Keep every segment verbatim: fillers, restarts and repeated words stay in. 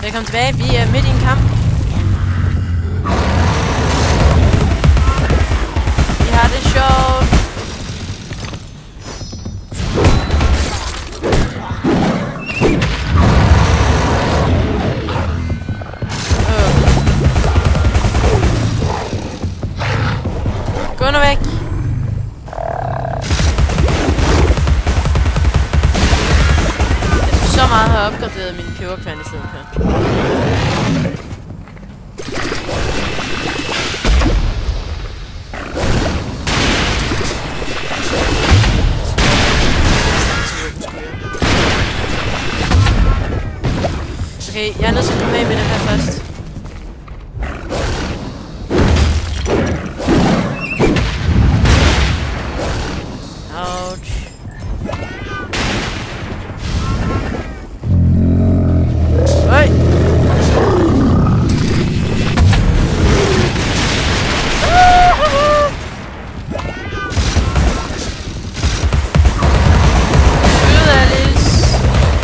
Velkommen tilbage. Vi er midt i en kamp. Vi har det sjovt. Øh. Gå nu væk. Så meget har opgraderet min peberkværn i stedet for. Okay, jeg er nødt til at komme af med den her først. Ouch. Oj! Skyd, Alice!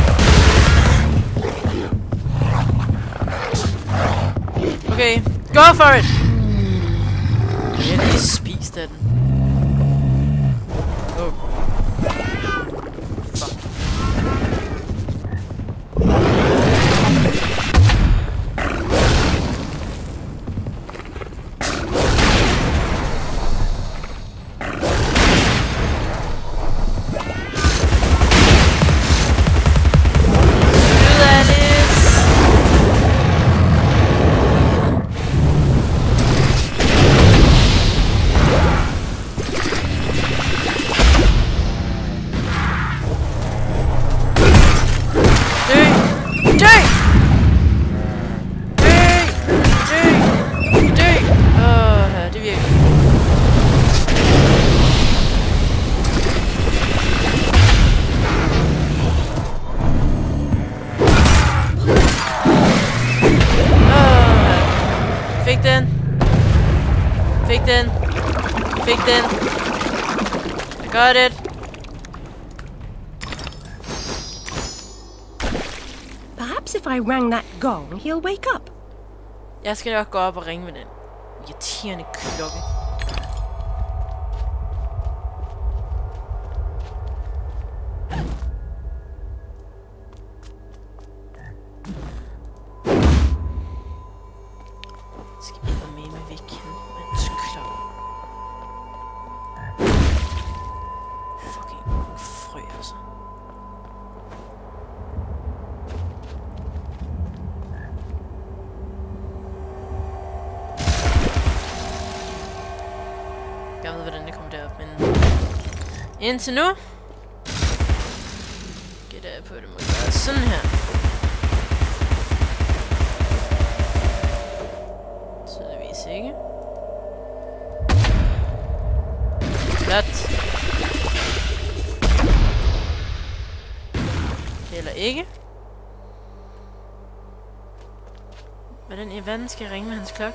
Okay, go for it! Jeg har lige spist af den. Oh. Fuck. Fik den. Fik den. Fik den. I got it. Perhaps if I rang that gong, he'll wake up. Jeg skal nok gå op og ringe med den irriterende klokke. Jeg ved, hvordan det kommer derop, men indtil nu gætter jeg på, at det må gøre sådan her. Tydeligvis ikke. Flot. Eller ikke. Hvordan i verden skal jeg ringe med hans klokke?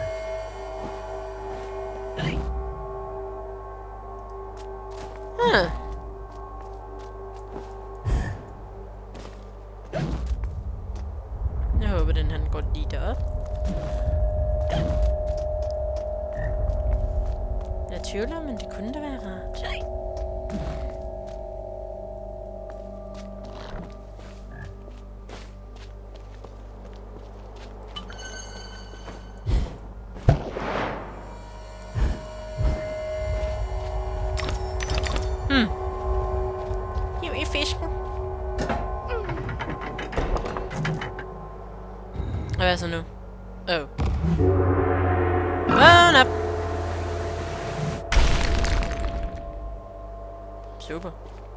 Huh. Jeg håber, den han går lige derop. Jeg tvivler, men det kunne da være rart. Hmm. Hiv i fisken. Og hvad så nu? Oh. Vågn op! Super.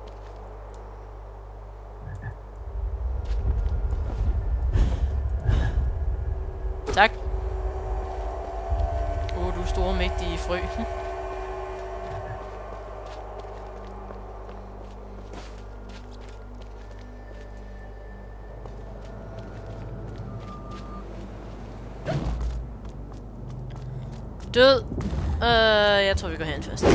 Tak. Åh, oh, du store mægtige frø. Død. Øh, uh, jeg tror vi går hen først.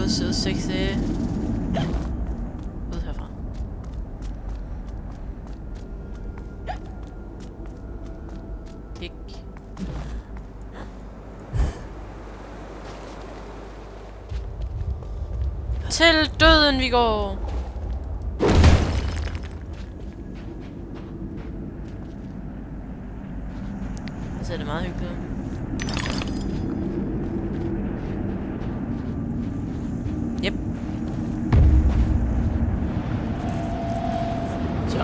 Åh, sød sexy. Ud herfra. Ikke. Til døden vi går. Så er det meget hyggeligt. Yep. Så.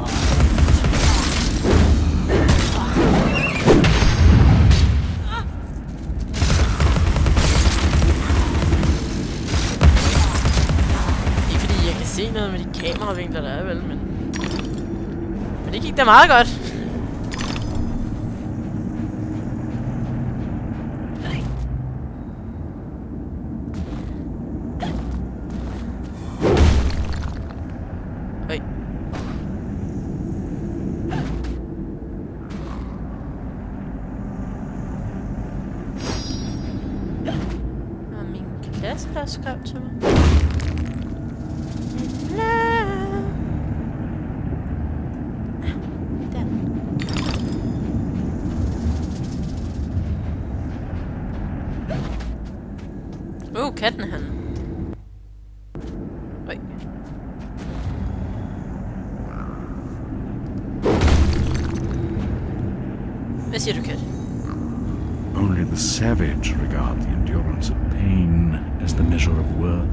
Ikke fordi jeg kan se noget med de kameravinkler der er vel, men men det gik da meget godt. Kasper skrev til mig. Der. Uh, katten han. Oj. Hvad siger du, kat? Only the savage regard the endurance of pain as the measure of worth.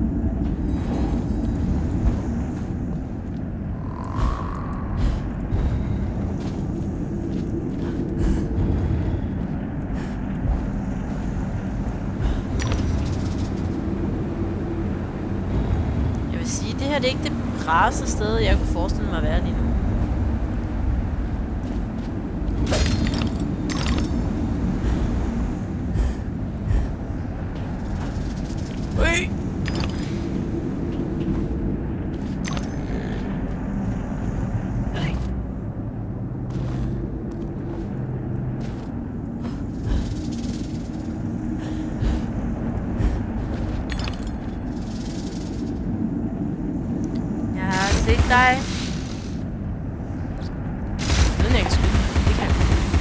Jeg vil sige, det her det er ikke det rareste sted, jeg kunne forestille mig at være lige nu. Se dig. Den er ikke skyld. Det kan jeg.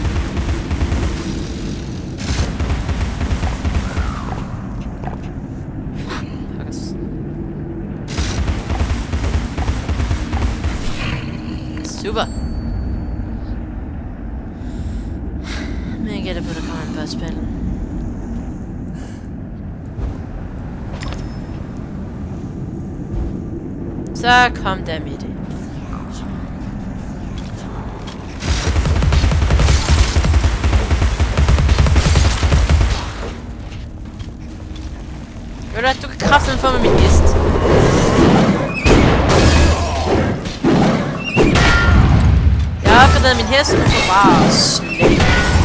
Pokkers. Super. Men jeg gætter på, at der kommer en bossbattle. Så kom der med det. Ved du hvad, du kan kraften få med min hest. Jeg har opgraderet min hest, og får bare slæb.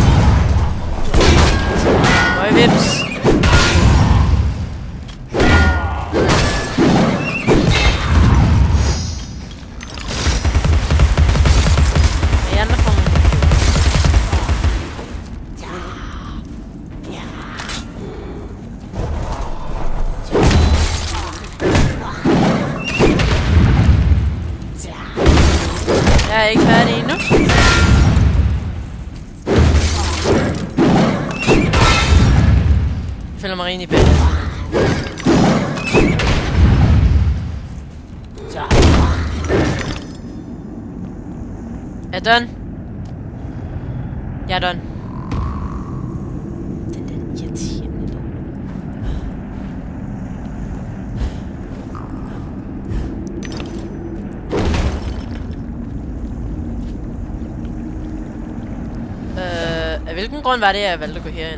Røg vips. Jeg er ikke færdig endnu. Jeg føler mig rimelig bedre. Så. Jeg er done. Jeg er done. Den der irriterende lyd. Øh, af hvilken grund var det, at jeg valgte at gå herind?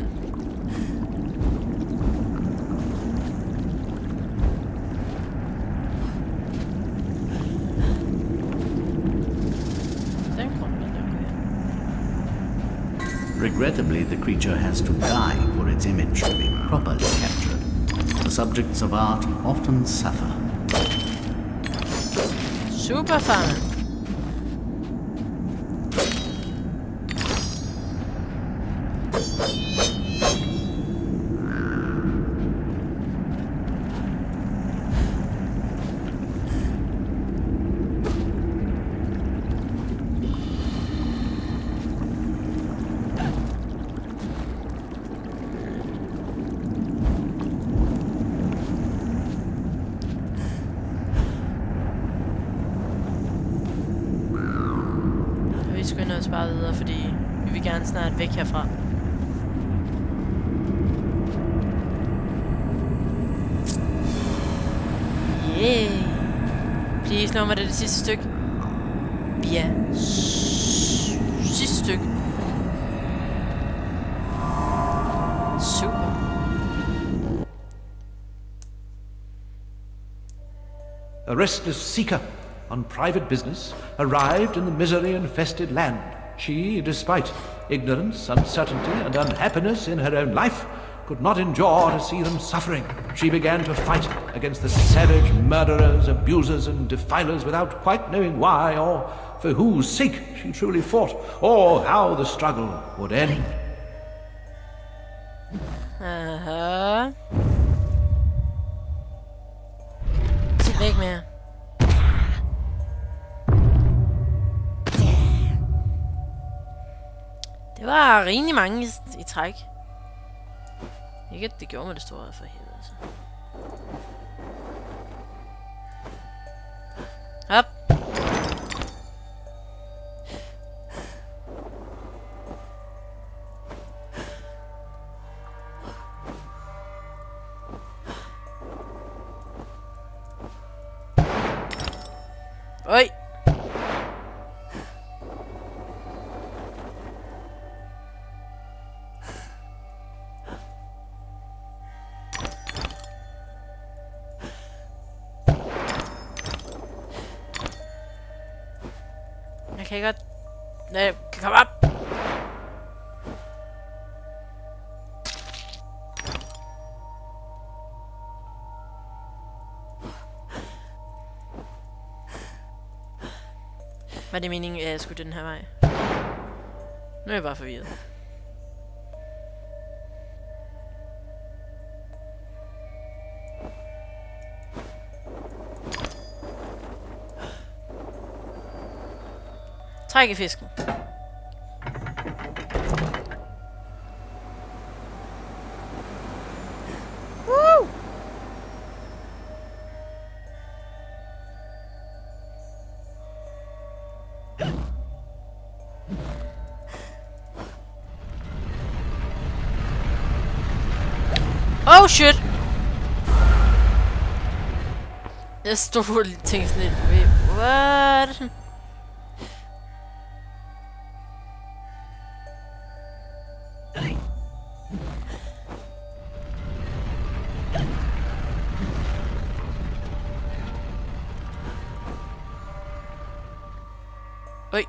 Regrettably, the creature has to die for its image to be properly captured. The subjects of art often suffer. Super fun. os bare videre, fordi vi vil gerne snart væk herfra. Yeah. Please, lov mig det, det sidste stykke. Ja. Sidste stykke. Super. A restless seeker on private business arrived in the misery-infested land. She, despite ignorance, uncertainty, and unhappiness in her own life, could not endure to see them suffering. She began to fight against the savage murderers, abusers, and defilers without quite knowing why or for whose sake she truly fought, or how the struggle would end. Aha. Sig væk med jer. Det var rimelig mange i, i træk. Ikke at det gjorde mig det store for helvede, altså. Hop. Oj. Jeg kan godt... Nej, kom op! Var det meningen, at jeg skulle den her vej? Nu er jeg bare forvirret. Træk i fisken. Woo! Oh shit! Jeg stod lige tænkte sådan lidt, wait, what? Oj.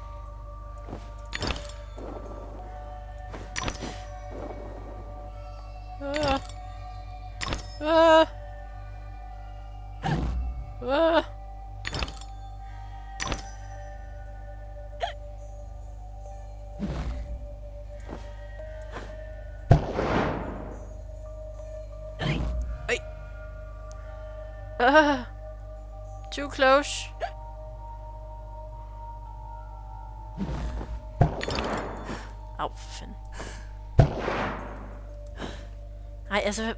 Ah. Ah. Ah. Oj. Ah. Too close. Au, for fanden. Nej, altså...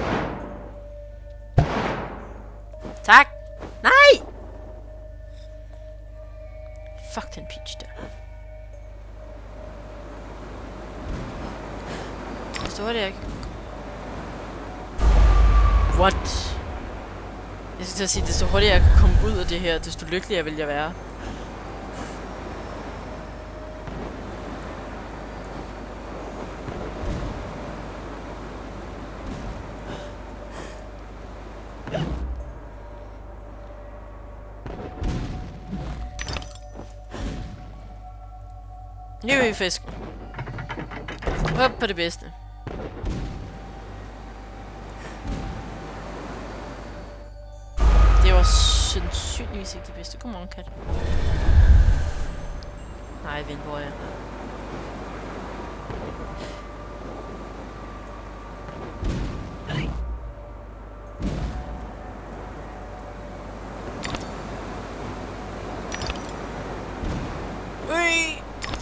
Tak! Nej! Fuck den peach der. Så var det ikke. What? Jeg skal til at sige, desto hurtigere jeg kan komme ud af det her, desto lykkeligere vil jeg være. Nu er vi i fisken. Op på det bedste. Det var sandsynligvis ikke det bedste. Godmorgen, kat. Nej, vent, hvor er jeg? Ui!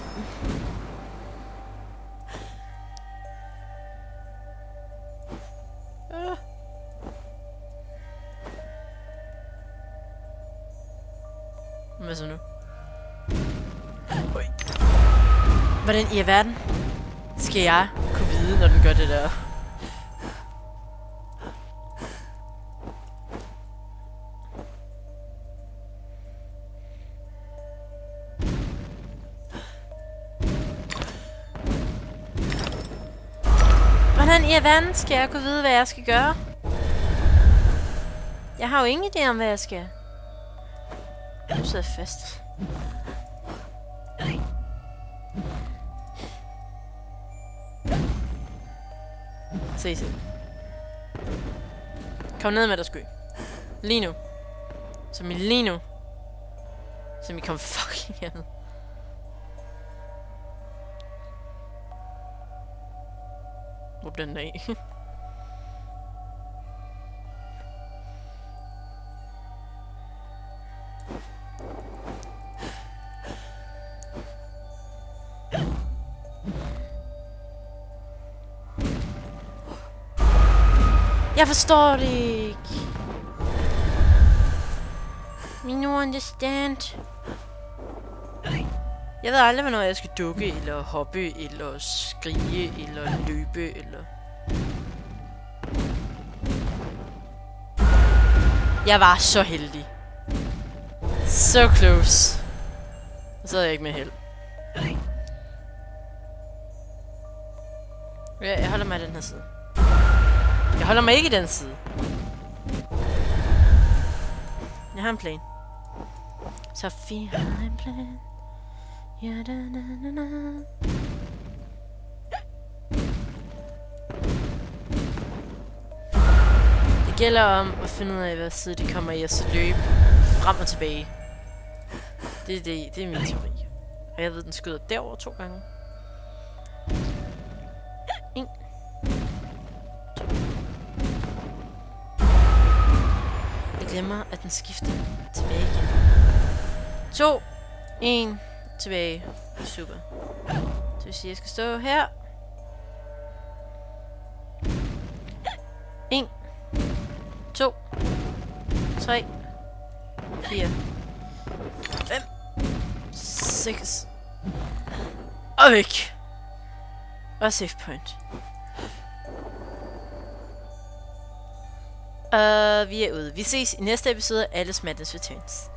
Ah. Hvad så nu? Ui. Hvordan i alverden skal jeg kunne vide, når den gør det der? Hvordan i alverden skal jeg kunne vide, hvad jeg skal gøre? Jeg har jo ingen idé om, hvad jeg skal. Nu sidder jeg fast. Se, se. Kom ned med dig, sky. Lige nu. Som i lige nu. Som I kom fucking herned. Hvor bliver den af? Jeg forstår det ikke. Me no understand. Jeg ved aldrig, hvornår jeg skal dukke, eller hoppe, eller skrige, eller løbe, eller... Jeg var så heldig. So close. Og så havde jeg ikke med held. Ja, jeg holder mig i den her side. Jeg holder mig ikke i den side. Jeg har en plan. Sofie har en plan. Ja, da, na, na, na. Det gælder om at finde ud af, hvad side de kommer i, og så løbe frem og tilbage. Det er det, det er min teori. Og jeg ved, den skyder derover to gange. En. Jeg glemmer, at den skifter tilbage igen. To. En. Tilbage. Super. Det vil sige, at jeg skal stå her. En. To. Tre. Fire. Fem. Seks. Og væk. Og save point. Uh, vi er ude. Vi ses i næste episode af Alice Madness Returns.